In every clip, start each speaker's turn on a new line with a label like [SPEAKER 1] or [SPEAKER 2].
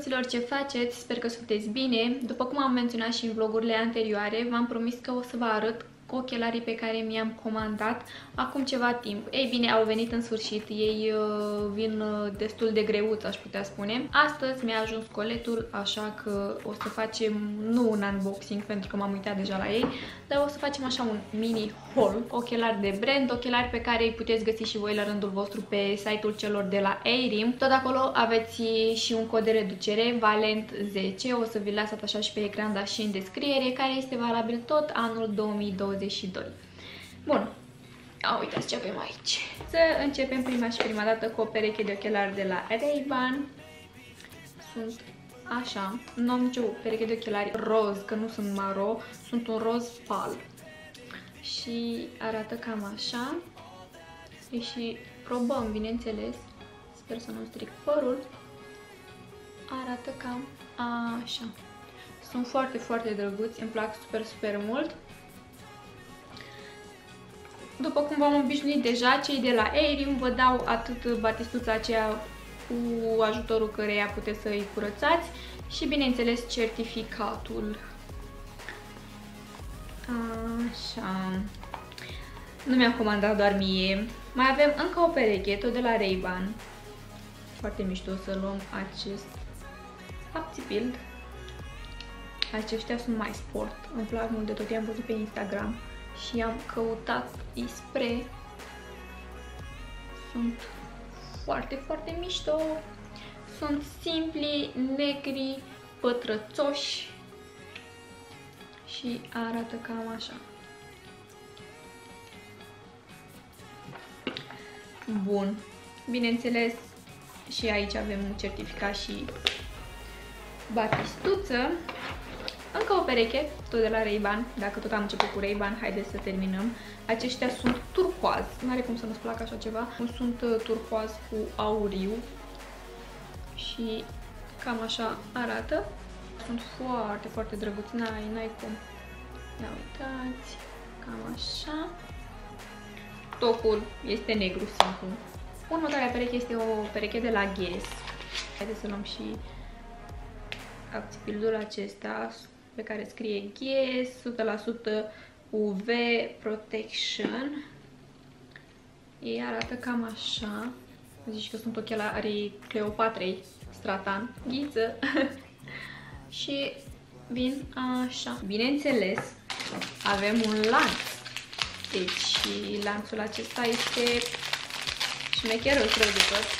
[SPEAKER 1] drăguților, ce faceți? Sper că sunteți bine. După cum am menționat și în vlogurile anterioare, v-am promis că o să vă arăt ochelarii pe care mi-am comandat acum ceva timp. Ei bine, au venit în sfârșit, ei vin destul de greuți, aș putea spune. Astăzi mi-a ajuns coletul, așa că o să facem, nu un unboxing, pentru că m-am uitat deja la ei, dar o să facem așa un mini haul, ochelari de brand, ochelari pe care îi puteți găsi și voi la rândul vostru pe site-ul celor de la Airim. Tot acolo aveți și un cod de reducere, Valent10, o să vi-l las atașat și pe ecran, dar și în descriere, care este valabil tot anul 2022. Bun, uitați ce avem aici. Să începem prima dată cu o pereche de ochelari de la Ray-Ban. Sunt așa, nu am nicio pereche de ochelari roz, că nu sunt maro, sunt un roz pal. Și arată cam așa. Și probăm, bineînțeles, sper să nu stric părul. Arată cam așa. Sunt foarte, foarte drăguți, îmi plac super, super mult. După cum v-am obișnuit deja, cei de la Airim vă dau atât batistuța aceea cu ajutorul căreia puteți să îi curățați și, bineînțeles, certificatul. Așa. Nu mi-am comandat doar mie. Mai avem încă o pereche, tot de la Ray-Ban. Foarte mișto să luăm acest Upsibuild. Aceștia sunt mai sport. Îmi plac mult de tot, i-am văzut pe Instagram și am căutat spre. Sunt foarte, foarte mișto. Sunt simpli, negri, pătrățoși și arată cam așa. Bun. Bineînțeles, și aici avem un certificat și batistuță. Încă o pereche, tot de la Ray-Ban. Dacă tot am început cu Ray-Ban, haideți să terminăm. Aceștia sunt turcoaz. N-are cum să nu-ți placă așa ceva. Sunt turcoaz cu auriu. Și cam așa arată. Sunt foarte, foarte drăguți. N-ai cum. Ia uitați. Cam așa. Tocul este negru simplu. Următoarea pereche este o pereche de la Guess. Haideți să luăm și Upsibuild-ul acesta pe care scrie Guess, 100% UV Protection. Ei arată cam așa. Zici că sunt ochelarii Cleopatrei Stratan. Ghiță. Și vin așa. Bineînțeles, avem un lanț. Deci lanțul acesta este șmecheros rău de tot.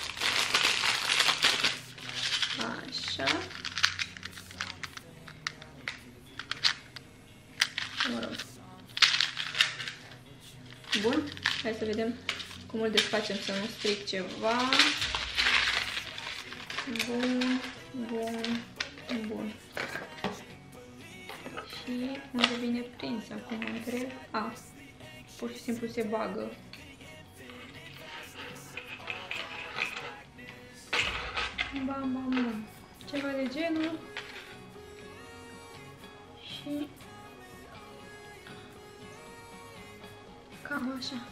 [SPEAKER 1] Așa. Mă rog. Bun. Hai să vedem cum îl desfacem să nu stric ceva. Bun. Bun. Bun. Și unde vine prins acum, mă întreb. Pur și simplu se bagă. Bam, bam, bam. Ceva de genul. Și cam așa.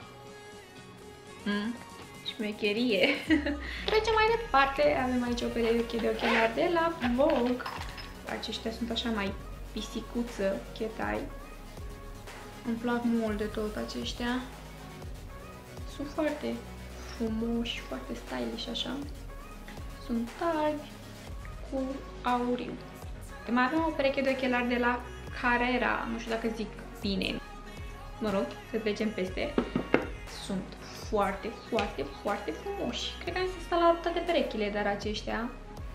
[SPEAKER 1] Șmecherie. Trecem mai departe. Avem aici o pereche de ochelari de la Vogue. Aceștia sunt așa mai pisicuță, chetai. Îmi plac mult de tot aceștia. Sunt foarte frumoși, foarte stylish așa. Sunt albi cu auriu. Mai avem o pereche de ochelari de la Carrera, nu știu dacă zic bine. Mă rog, să trecem peste. Sunt foarte, foarte, foarte frumoși. Cred că am să stau la toate perechile, dar aceștia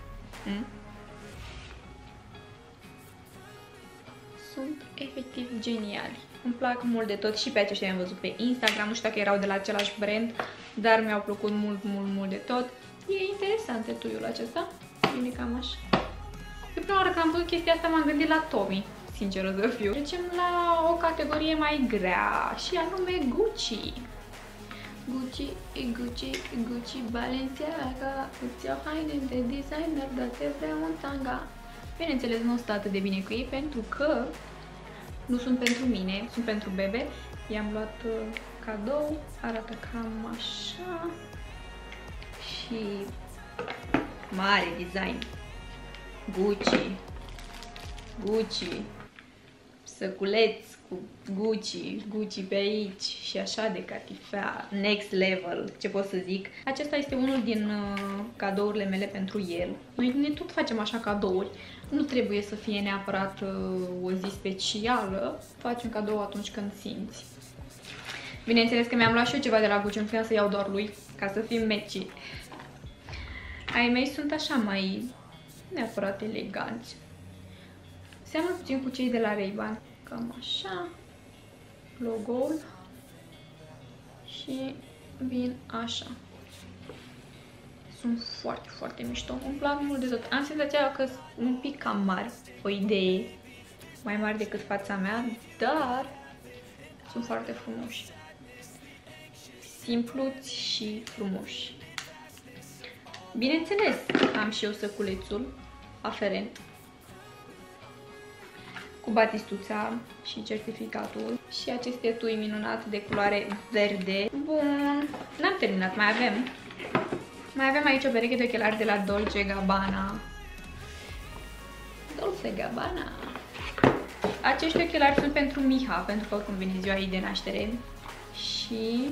[SPEAKER 1] sunt efectiv geniali. Îmi plac mult de tot și pe aceștia am văzut pe Instagram, nu știu dacă erau de la același brand, dar mi-au plăcut mult, mult, mult de tot. E interesant etuiul acesta, vine cam așa. Eu prima oară când am văzut chestia asta m-am gândit la Tommy, sinceră să fiu. Trecem la o categorie mai grea și anume Gucci. Gucci, Balenciaga, îți iau haine de designer, dar te vreau în tanga. Bineînțeles, nu stă atât de bine cu ei pentru că nu sunt pentru mine, sunt pentru bebe. I-am luat cadou, arată cam așa și mare design. Gucci. Gucci. Săculeț cu Gucci, Gucci pe aici și așa de catifea, next level, ce pot să zic. Acesta este unul din cadourile mele pentru el. Noi ne tot facem așa cadouri, nu trebuie să fie neapărat o zi specială, faci un cadou atunci când simți. Bineînțeles că mi-am luat și eu ceva de la Gucci, nu trebuia să iau doar lui, ca să fim meci. Ai mei sunt așa mai neapărat eleganți. Seamănă puțin cu cei de la Ray-Ban. Cam așa. Logo-ul. Și vin așa. Sunt foarte, foarte mișto. Îmi plac mult de tot. Am senzația că sunt un pic cam mari. O idee mai mare decât fața mea, dar sunt foarte frumoși. Simpluți și frumoși. Bineînțeles, am și eu săculețul aferent cu batistuța și certificatul și acest etui minunat de culoare verde. Bun, n-am terminat, mai avem aici o pereche de ochelari de la Dolce Gabbana. Dolce Gabbana. Acești ochelari sunt pentru Miha, pentru că oricum vine ziua ei de naștere și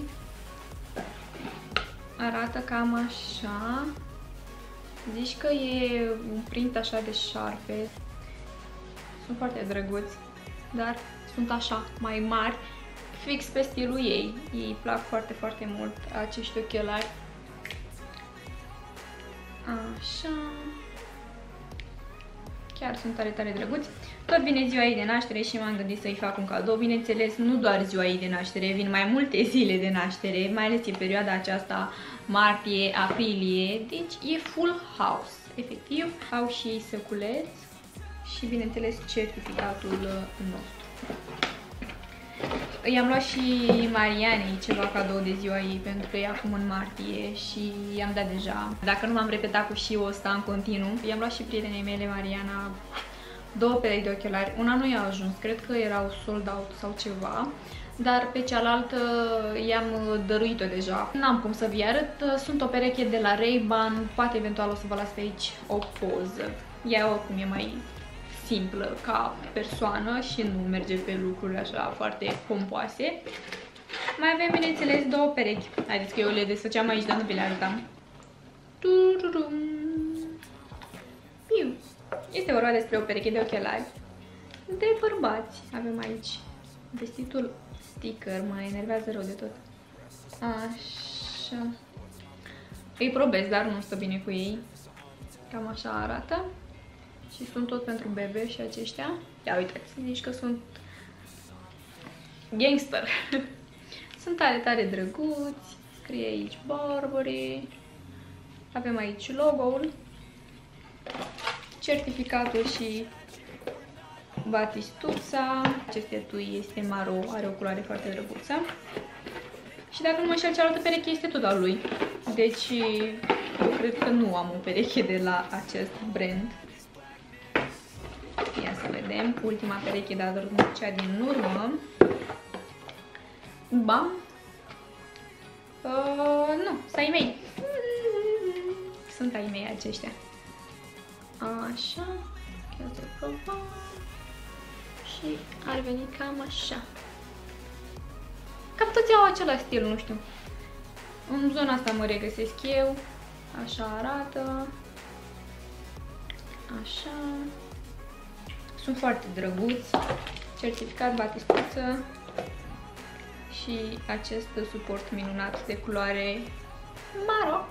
[SPEAKER 1] arată cam așa. Zici că e un print așa de șarpe. Sunt foarte drăguți, dar sunt așa, mai mari, fix pe stilul ei. Ei plac foarte, foarte mult acești ochelari. Așa. Chiar sunt tare, tare drăguți. Tot vine ziua ei de naștere și m-am gândit să-i fac un cadou. Bineînțeles, nu doar ziua ei de naștere, vin mai multe zile de naștere, mai ales e perioada aceasta, martie, aprilie, deci e full house, efectiv. Au și săculeț și, bineînțeles, certificatul nostru. I-am luat și Marianei ceva cadou de ziua ei, pentru că e acum în martie și i-am dat deja. Dacă nu m-am repetat cu și ăsta în continuu, i-am luat și prietenei mele, Mariana, două perechi de ochelari. Una nu i-a ajuns, cred că erau sold out sau ceva, dar pe cealaltă i-am dăruit-o deja. N-am cum să vi arăt, sunt o pereche de la Ray-Ban, poate eventual o să vă las pe aici o poză. Ea oricum e mai simplă ca persoană și nu merge pe lucruri așa foarte pompoase. Mai avem, bineînțeles, două perechi. Haideți că eu le desfăceam aici, dar nu vi le arătam. Este vorba despre o pereche de ochelari de bărbați. Avem aici vestitul sticker, mă enervează rău de tot. Așa. Îi probez, dar nu stă bine cu ei. Cam așa arată. Și sunt tot pentru bebe și aceștia. Ia uitați, zici că sunt gangster. Sunt tare, tare drăguți. Scrie aici Burberry. Avem aici logo-ul, certificatul și batistuța. Acest etui este maro, are o culoare foarte drăguță. Și dacă nu mă înșel, cealaltă pereche este tot al lui. Deci eu cred că nu am o pereche de la acest brand. Ia să vedem. Ultima pereche, dar cea din urmă. Bam! Nu, sunt ai mei. Sunt ai mei aceștia. Așa. Chiar să probăm. Și ar veni cam așa. Cam toți au același stil, nu știu. În zona asta mă regăsesc eu. Așa arată. Așa. Sunt foarte drăguți. Certificat, batistuță și acest suport minunat de culoare maro.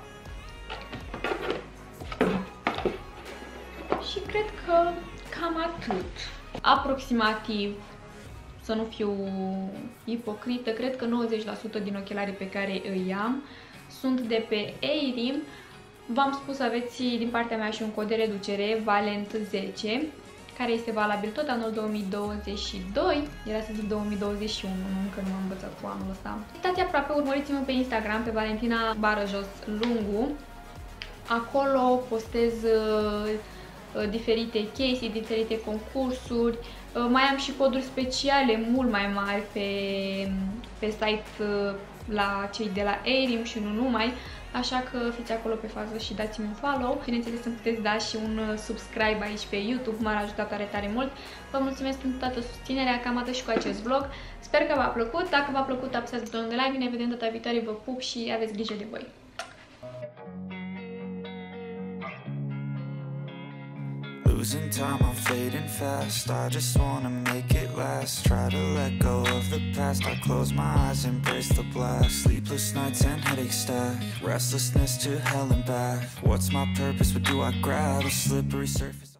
[SPEAKER 1] Și cred că cam atât. Aproximativ, să nu fiu ipocrită, cred că 90% din ochelarii pe care îi am sunt de pe Eirim. V-am spus, aveți din partea mea și un cod de reducere, Valent 10, care este valabil tot anul 2022, era să zic 2021, încă nu am învățat cu anul ăsta. Uitați aproape, urmăriți-mă pe Instagram, pe Valentina_Lungu. Acolo postez diferite chestii, diferite concursuri. Mai am și coduri speciale mult mai mari pe site la cei de la Eirim și nu numai. așa că fiți acolo pe fază și dați-mi un follow. Bineînțeles, îmi puteți da și un subscribe aici pe YouTube, m-ar ajuta tare, tare mult. Vă mulțumesc pentru toată susținerea, cam atât și cu acest vlog. Sper că v-a plăcut, dacă v-a plăcut apăsați butonul de like, ne vedem data viitoare, vă pup și aveți grijă de voi.
[SPEAKER 2] Losing time, I'm fading fast. I just wanna make it last. Try to let go of the past. I close my eyes, embrace the blast. Sleepless nights and headaches stack. Restlessness to hell and back. What's my purpose? What do I grab? A slippery surface.